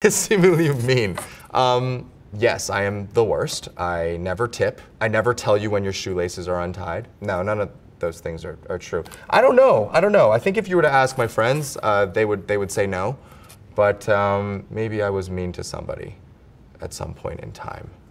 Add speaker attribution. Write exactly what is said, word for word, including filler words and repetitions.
Speaker 1: Simu Liu Mean. Um, yes, I am the worst. I never tip. I never tell you when your shoelaces are untied. No, none of those things are, are true. I don't know. I don't know. I think if you were to ask my friends, uh, they would they would say no. But um, maybe I was mean to somebody at some point in time.